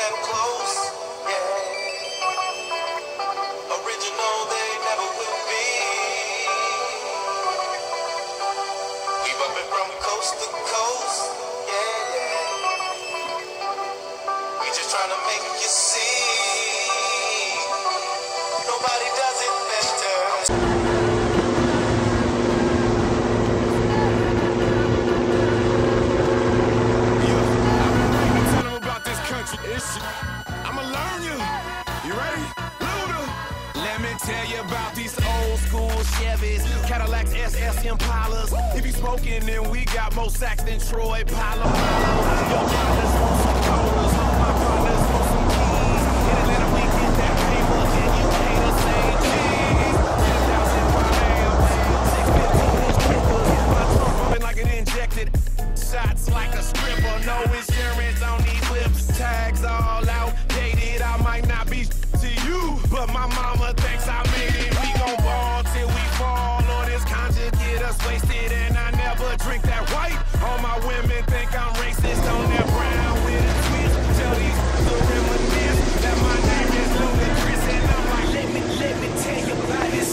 them close, yeah. Original, they never will be. We bumpin' from coast to coast, yeah, yeah. We just tryna make you see. Nobody does it better. I'ma learn you. You ready? Luda. Let me tell you about these old school Chevys, Cadillacs, SS Impalas. If you smoking, then we got more sacks than Troy Palo. Your partners want some colas, my partners want some keys. In Atlanta, we get that paper, and you can't say cheese. 10,000 pounds, 650-inch clippers. My trunk pumping like it injected. Shots like a stripper, no insurance on these whips. Tags all outdated, I might not be to you, but my mama thinks I made it. We gon' ball till we fall, or this conjure get us wasted. And I never drink that white. All my women think I'm racist on that brown with a twist. Tell these to reminisce that my name is Ludacris, and I'm like, let me tell you about this.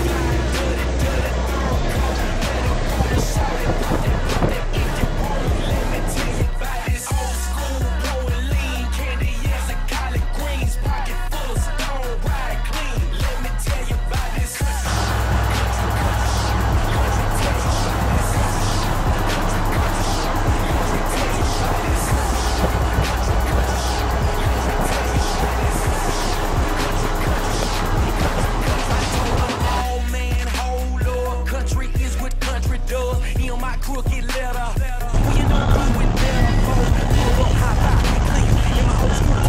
Crooked letter. We don't do it better. Pull up, hop out, clean. In my old school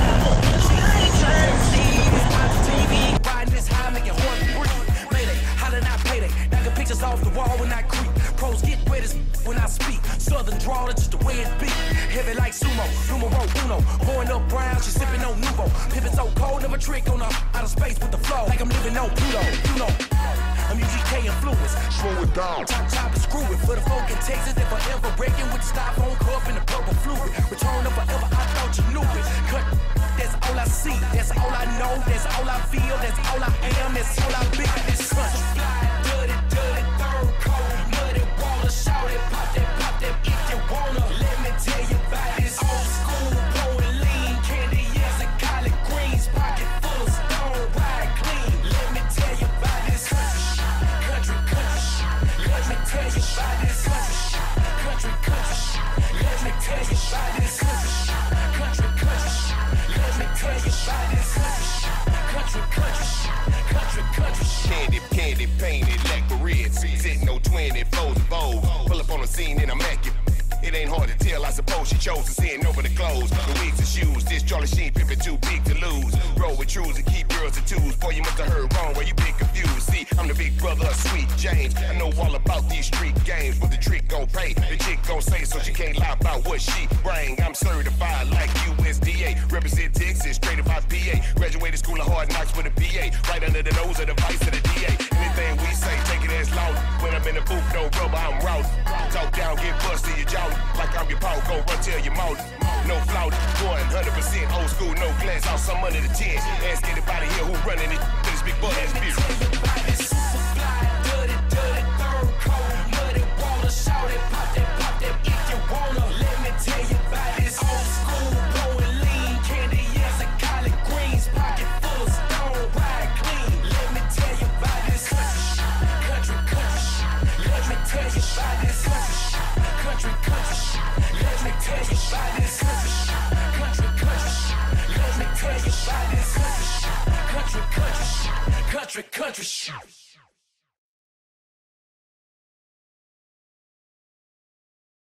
TV, riding this high, making horn breathe. Mayday, hollering out payday. Knocking pictures off the wall when I creep. Pros get wet as when I speak. Southern draw, that's just the way it be. Heavy like sumo, numero uno. Pouring up brown, she sipping on Nuvo. Pippin' so cold, never trick on her. Out of space with the flow, like I'm living on Pluto. You know. I'm UGK influence. Slow it down. Chop and screw it. For the folk in Texas, they forever breaking with the styrofoam cup and the purple fluid. Return of forever, I thought you knew it. Cut, that's all I see. That's all I know. That's all I feel. That's all I am. That's all I be. This country fly, dirty, third coat. Muddy water, shout it, pop that if you wanna. Let me tell you about this old school, blowing lean, candy, yes, and collard greens, pocket full of stone, ride clean. Let me tell you about this country. Let me tell you about this country. Let me tell you about this country. Let me tell you about this country. Candy painted like Barrettes, sitting no 24s and bold. Pull up on the scene and I'm active. It ain't hard to tell, I suppose she chose to send over the clothes, the wigs and shoes. This Charlie Sheen pimpin' too big to lose. Roll with trues and keep girls and twos. Boy, you must have heard wrong where you been confused. See, I'm the big brother of Sweet James. I know all about these street games, but the trick gon' pay. The chick gon' say so she can't lie about what she bring. I'm certified like USDA. Represent Texas, straight up out PA. Graduated school of hard knocks with a PA. Right under the nose of the vice of the DA. Anything we say, take it as loud. When I'm in the booth, no rubber, I'm route. Talk down, get busted, you jaw. Like I'm your power, go run tell your mouth. No flout, 100% old school, no glass out, some under the 10. Ask anybody here who running it, this big butt ass bitch. Super fly, dirty, third coat, muddy water, shout it, pop that if you wanna. Let me tell you about this old school, blowing lean, candy, yes, and collard greens, pocket full of stone, ride clean. Let me tell you about this country. Let me tell you about this country. Let me tell you about this country. Let me tell you about this country.